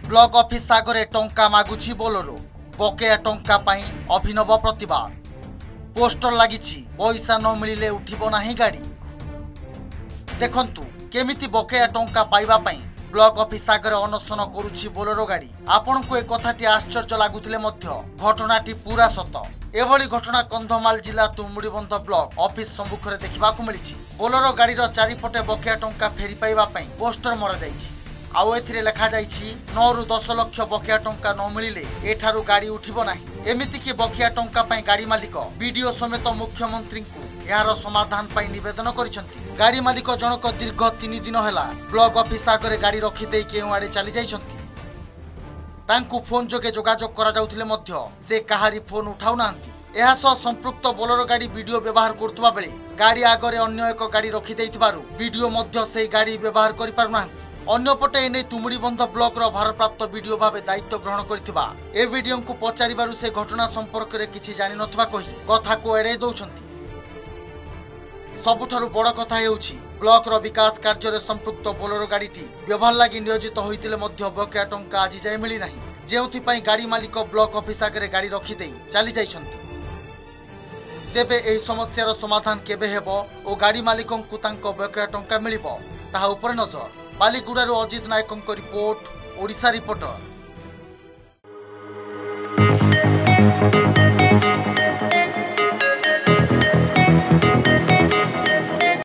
Block office आगे टंका मागुछि Bolero बकेया टंका पाई अभिनव प्रतिवाद। पोस्टर लगी पैसा न मिले उठिबो नाही गाड़ी। देखंतु केमिति बकेया टंका पाइबा पाई ब्लॉक ऑफिस आगे अनशन करुछि बोलेरो गाड़ी। आपन को एक कथाटी आश्चर्य लागुतिले मध्य घटनाटी पूरा सत। एभली घटना कंधमाल जिला तुमुड़ीबंध ब्लॉक ऑफिस सम्मुख में देखा मिली। बोलेरो गाड़ीर चारिपटे बकेया टंका फेरी पाइबा पाई पोस्टर मरा जाइछि। आउ एथिरे लेखा जाइछि 9 ରୁ 10 लक्ष बकेया टंका न मिलिले एठारु गाड़ी उठिबो नाही। एमिति कि बकेया टंका पाई गाड़ी मालिक वीडियो समेत मुख्यमंत्री को यार समाधान पाई निवेदन करिसंती। गाड़ी मालिक जनक दीर्घ 3 दिन हैला ब्लॉक ऑफिस आगे गाड़ी रखी दे केउ आड़े चली जाइसंती। तांकु फोन जोगे जोगाजोग करा जाउथिले मध्य से कहारी फोन उठाउ नांती। एहा सह संपृक्त बोलेरो गाड़ी वीडियो व्यवहार करतुबा बेले गाड़ी आगे अन्य एक गाड़ी रखी देइथिबारु वीडियो मध्य से गाड़ी व्यवहार करि पारु नांती। अन्यपटे एने तुमुड़ीबंध ब्लॉक भारप्राप्त वीडियो भाव दायित्व ग्रहण करथिबा ए वीडियो को पचारिबारु से घटना संपर्क में किछि जानि नथबा कहि कथा को एड़े दउछंती। सबुठारु बड़ कथा हेउछि ब्लॉक विकास कार्य में संपृक्त बोलेरो गाड़ीटी व्यवहार लगी नियोजित होइतिले मध्य बकेया टंका आज जाय मिली नाही। जेउथि गाड़ी मालिक ब्लॉक ऑफिस आगे गाड़ी रखिदे चली जाइछंती। तेबे एही समस्यार समाधान केबे हेबो ओ गाड़ी मालिकों को तांको बकेया टंका मिलिबो ताहा ऊपर नजर। बालीगुड़ारू अजित नायकों रिपोर्ट, ओडिशा रिपोर्टर।